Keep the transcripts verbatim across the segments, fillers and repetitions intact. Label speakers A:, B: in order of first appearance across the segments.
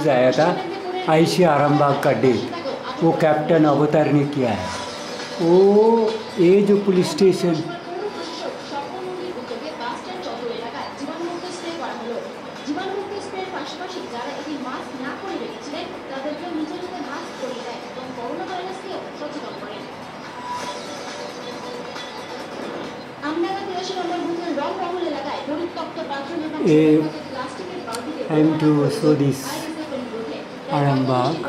A: News आया था IC Arambagh का डेथ, वो कैप्टन अवतार ने किया है। वो ये जो police station I am to show this Arambagh,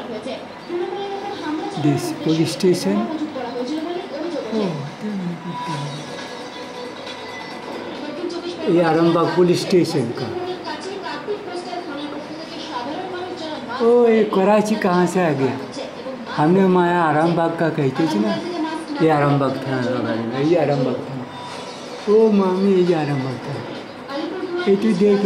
A: this police station. Oh, ये आरामबाग पुलिस स्टेशन का। ओ ये कराची कहाँ से आ गया? हमने माया आरामबाग का कहते थे ना, ये आरामबाग था, ये आरामबाग था। ओ मामी ये आरामबाग था, ये तो देख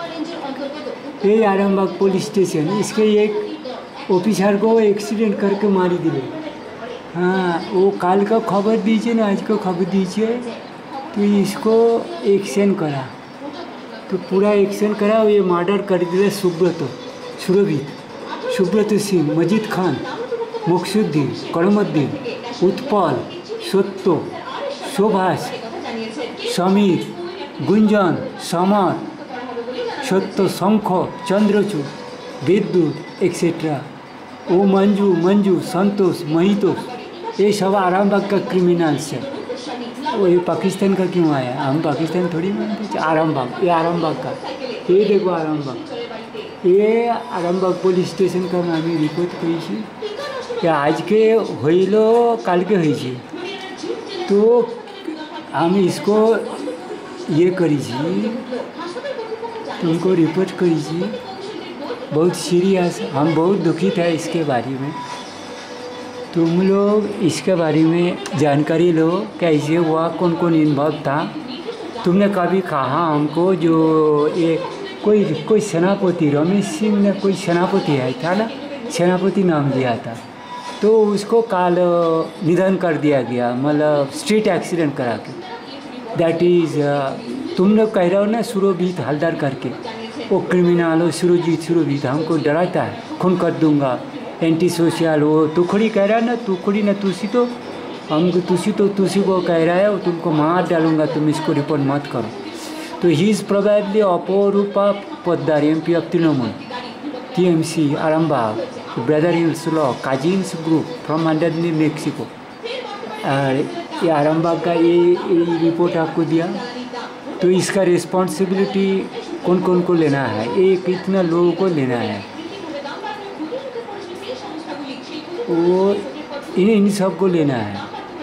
A: ले, ये आरामबाग पुलिस स्टेशन। इसके एक ऑफिसर को एक्सीडेंट करके मारी दिले। हाँ, वो काल का खबर दीजिए ना, आज को खबर दीजिए, तो इसको एक्शन करा, तो पूरा एक्शन करा। ये मर्डर कर दिया सुब्रत, सुरभित, सुब्रत सिंह, मजीद खान, मुक्सुद्दीन, करमुद्दीन, उत्पल, सत्य, सुभाष, समीर, गुंजन, समर, सत्य, शंख, चंद्रचूड़, विद्युत एक्सेट्रा। वो मंजू, मंजू, संतोष, महितोष, ये सब आरामबाग का क्रिमिनल्स है। वो ये पाकिस्तान का क्यों आया? हम पाकिस्तान थोड़ी मानते। आरामबाग, ये आरामबाग का, ये देखो आरामबाग, ये आरामबाग पुलिस स्टेशन का আমি রিপোর্ট করেছি। আজকে হইল কালকে হয়েছে, তো আমি इसको ये करेছি, तुमको रिपोर्ट करेছি। बहुत सीरियस, हम बहुत दुखित है इसके बारे में। तुम लोग इसके बारे में जानकारी लो, कैसे हुआ, कौन कौन इन्वॉल्व था। तुमने कभी कहा हमको जो ये कोई कोई सेनापति रमेश सिंह ने कोई सेनापति है था ना, सेनापति नाम दिया था, तो उसको काल निधन कर दिया गया, मतलब स्ट्रीट एक्सीडेंट करा के। दैट इज़ तुम लोग कह रहे हो ना सुरभीत हलदर करके, वो क्रिमिनल हो सुरजीत, सुरभीत हमको डराता है, खून कर दूंगा, एंटी सोशल। वो तुखड़ी कह रहा है ना, तुखड़ी ना तुसी, तो हमको तुसी तो तुसी को कह रहा है, वो तुमको मार डालूंगा, तुम इसको रिपोर्ट मत करो। तो he is probably Aparupa Poddar, M P of Trinamool, T M C Arambagh, brother in law, cousins group from under Mexico. और ये आरामबाग का ये, ये रिपोर्ट आपको दिया, तो इसका रिस्पॉन्सिबिलिटी कौन कौन को लेना है? ये कितना लोगों को लेना है? वो इन इन सब को लेना है।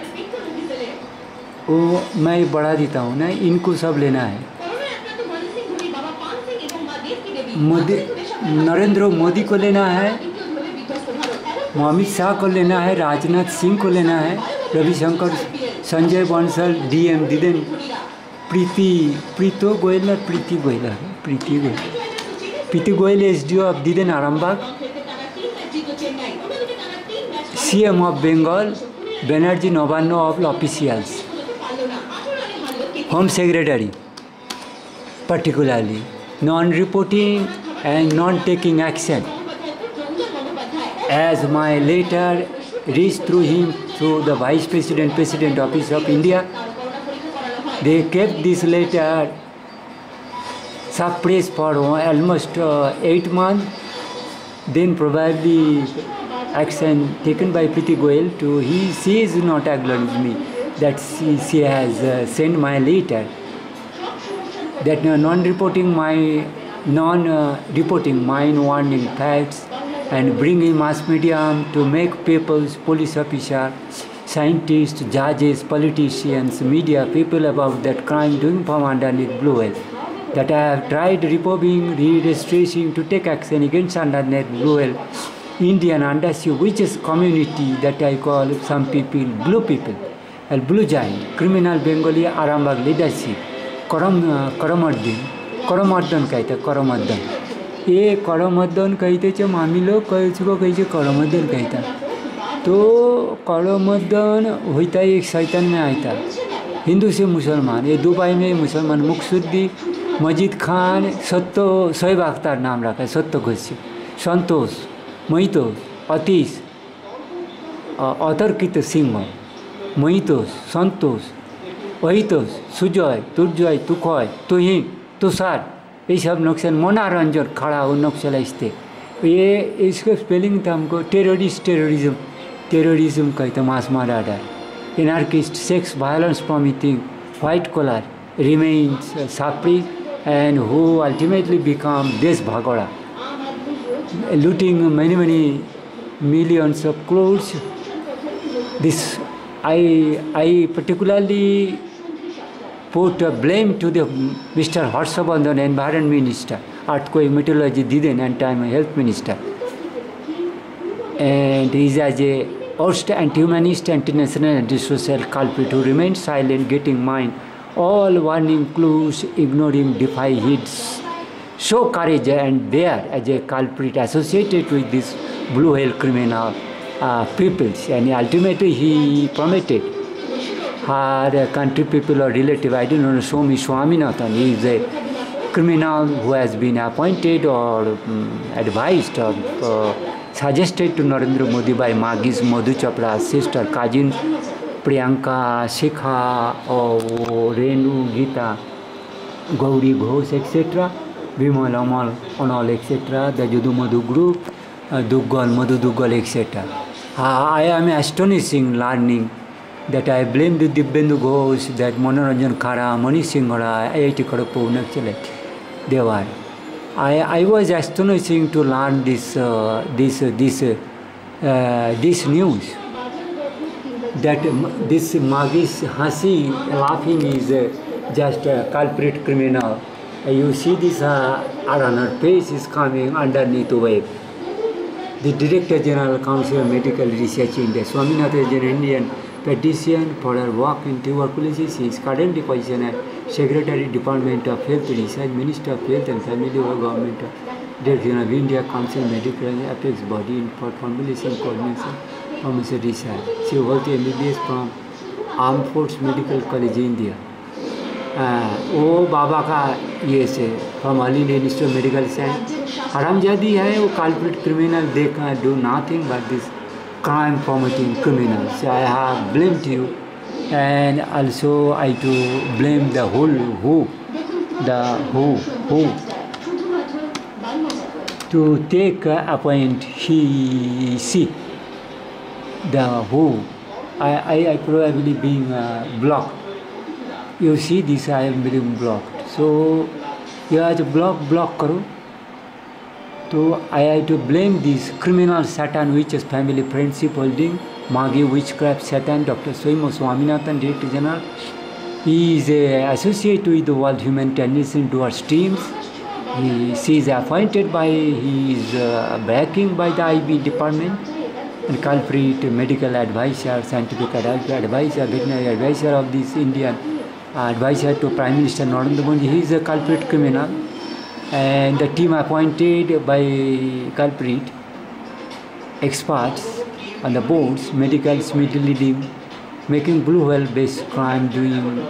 A: वो मैं बढ़ा देता हूँ ना, इनको सब लेना है। मोदी, नरेंद्र मोदी को लेना है, अमित शाह को लेना है, राजनाथ सिंह को लेना है, Ravishankar, Sanjay Bansal, D M the then, Preeti Preeto Goyal ना प्रीति गोयल है, Preeti Goyal, Preeti Goyal S D O of the then Arambagh, C M of Bengal, Banerjee नवान्न of officials, home secretary particularly non-reporting and non-taking action. As my letter reached through him through the Vice President, President Office of India, they kept this letter suppressed for almost uh, eight months. Then probably action taken by Preeti Goyal to he she is not acknowledged me that she, she has uh, sent my letter. That uh, non-reporting my non-reporting uh, mine warning facts and bringing mass media to make people's police officers, scientists, judges, politicians, media people about that crime doing from underneath blue whale. That I have tried reporting, re-registering to take action against underneath blue whale, Indian undersea witches community that I call some people blue people, and blue giant, criminal Bengali Arambag leadership. करम करमर्दन करमर्दन कहते करमर्दन ये करमर्दन कहते चे मामी लोग को कही करमर्दन कहता तो करमर्दन होता एक शैतान में आता हिंदू से मुसलमान ये दो भाई में मुसलमान मुक्सुद्दीन मजीद खान सत्तो शोएब अख्तर नाम रखा है सत्तो Ghosh Santosh, Mohitos, Atish, uh, Atarkita Singh, Mohitos, Santosh, Ohitos, Sujoy, Turjoy, Tukhoy, Tuhin, Tushar, ये सब नक्सल मनोरंजन खड़ा हो नक्सलिस्ट ये इसको स्पेलिंग था हमको टेररिस्ट टेररिज्म टेररिज्म कहते mass murder anarchist sex violence promoting white collar remains uh, suppressed and who ultimately become Desh Bhagoda, looting many many millions of clothes. This I I particularly put a blame to the Mister Harshavardhan, Environment Minister, Earthquake Meteorology didn't, and I'm a Health Minister. And he is as a worst anti-humanist, anti-national, anti-social culprit who remains silent, getting mine. All warning clues, ignoring, defy hits. Show courage and dare as a culprit associated with this blue hell criminal uh, peoples. And ultimately he promoted her country people or relative, I don't know, Swami Swaminathan. He is a criminal who has been appointed or um, advised or uh, suggested to Narendra Modi by Magis Madhu Chopra's sister, cousin Priyanka, Shikha, or Renu, Gita, Gauri Ghosh, et cetera. Vimal Amal, and all, et cetera. The Judu Madhu group, uh, Duggal, Madhu Duggal, et cetera. Uh, I am astonishing learning that I blame the Dibbendu Ghosh, that Manoranjan Khara, Mani Singhara, I I T Kharagpur, actually, they were. I, I was astonishing to learn this uh, this uh, this uh, uh, this news that this Magis Hasi laughing is uh, just a culprit criminal. Uh, you see this uh, on her face is coming underneath the wave. The Director General Council of Medical Research India, Swaminathan is an Indian petition for her work in tuberculosis. She is currently positioned as Secretary Department of Health Research, Minister of Health and Family of Government, Director of India Council of Medical Apex Body for Formulation Coordination, Pharmacy Research. She holds M B B S from Armed Forces Medical College, India. वो बाबा का ये से from All India Institute of Medical Science हरामजादी है वो culprit criminal they can do nothing but this crime promoting criminals. So I have blamed you, and also I to blame the whole who, the who who to take uh, appoint he she the who I I, I probably being uh, blocked. You see this, I am being blocked. So you have to block block karo. So I have to blame this criminal Satan, which is family friendship holding Magi witchcraft Satan, Doctor Swami Swaminathan, Director General. He is uh, associated with the World Humanitarian Towards Teams. He, she is appointed by, he is uh, backing by the I B department and culprit, medical advisor, scientific advisor, veterinary advisor of this Indian uh, advisor to Prime Minister Narendra Modi. He is a culprit criminal. And the team appointed by culprit experts on the boards, medicals, middle leading, making blue whale based crime doing.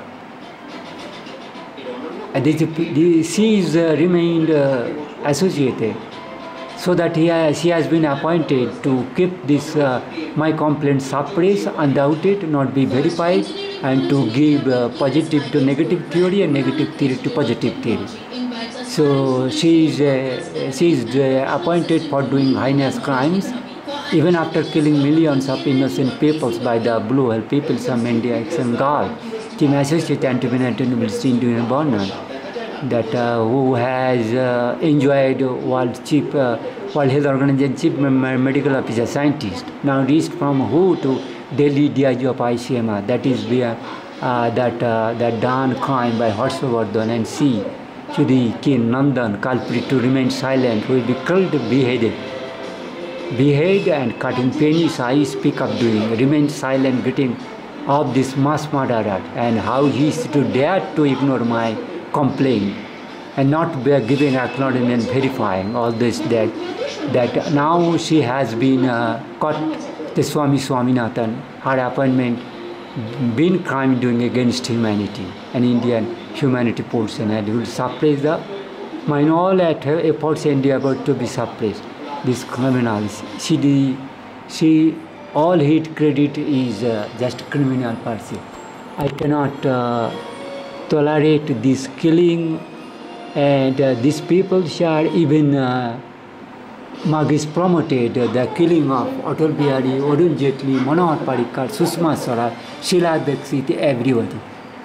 A: And this, the, she is uh, remained uh, associated, so that he has, she has been appointed to keep this uh, my complaint suppressed, undoubted, not be verified, and to give uh, positive to negative theory and negative theory to positive theory. So she is, uh, she is uh, appointed for doing heinous crimes, even after killing millions of innocent peoples by the blue whale peoples of India, Bengal. Team Associate Anti-Veneration Indian Bonner, that uh, who has uh, enjoyed World Chief, uh, World Health Organization Chief Medical Officer Scientist, now reached from who to Delhi D I G of I C M R. That is via uh, that uh, that done crime by Harshavardhan and C. To the king Nandan, culprit to remain silent, who will be killed, beheaded. Behead and cut in penis, I speak of doing, remain silent, getting of this mass murderer, and how he is to dare to ignore my complaint and not be given acknowledgement verifying all this, that that now she has been uh, caught, the Swami Swaminathan, her appointment, been crime doing against humanity and Indian humanity portion, and will suppress the mine all at her efforts endeavor to be suppressed. These criminals, she, did, she all hit credit is uh, just criminal per se. I cannot uh, tolerate this killing, and uh, these people share even uh, Magis promoted uh, the killing of Atal Bihari, Arun Jaitley, Manohar Parrikar, Sushma Swaraj, Sheila Dikshit, everybody.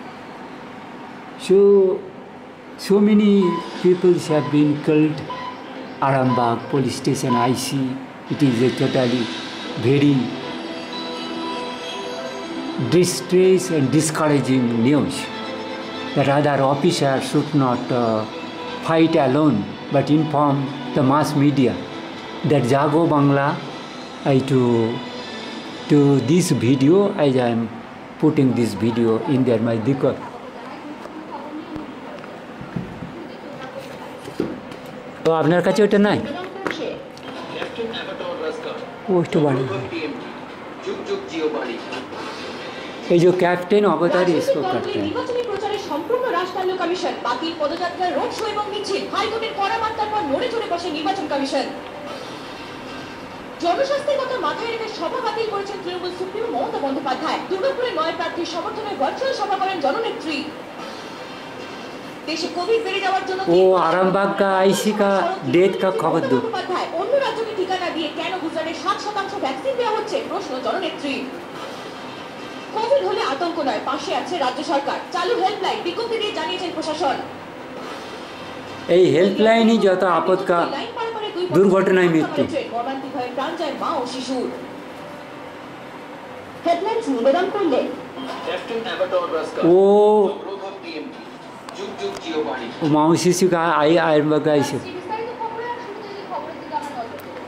A: So, so many people have been killed. Arambagh police station, I see, it is a totally very distress and discouraging news. That other officers should not uh, fight alone, but inform the mass media. That Jago Bangla, I to to this video, as I am putting this video in there, my dikkat. তো আপনার কাছে ওটা নাই ওটা বাড়ি এই যে captain অবতারি इसको करते हैं
B: নির্বাচনী প্রচারে সম্পূর্ণ রাষ্ট্রায়ত্ত কমিশন বাতিল পদযাত্রা রোড শো এবং মিছিল হাইকোর্টের কড়া বার্তার পর নড়ে চড়ে বসে নির্বাচন কমিশন জনস্বাস্থ্যের কথা মাথায় রেখে সভা বাতিল করেছেন তৃণমূল সুপ্রিমো মমতা বন্দ্যোপাধ্যায় দুর্গাপুরে নয় প্রার্থীর সমর্থনে ভার্চুয়াল সভা করেন জননেত্রী देश कोविड बेড়ে যাওয়ার জন্য
A: ও আরামবাগ का आईसी का डेथ का खबर दो
B: অন্য রাজ্যকে ঠিকানা দিয়ে কেন গুজরাটে সাত শতাংশ ভ্যাকসিন দেওয়া হচ্ছে প্রশ্ন জননেত্রী কোভিড হলে আতঙ্ক নয় পাশে আছে রাজ্য সরকার চালু হেল্পলাইন বিজ্ঞপ্তি দিয়ে জানিয়েছেন প্রশাসন
A: এই হেল্পলাইনই যত আপদকা দুর্ঘটনায় মৃত্যু
B: মর্মান্তিক হয়ে প্রাণ যায় মা ও শিশুর হেল্পলাইন নিবেদন করলে ক্যাপ্টেন অ্যাবাটর রাস্কা
A: ও माओ शिशु का आई आयरबाग आइसे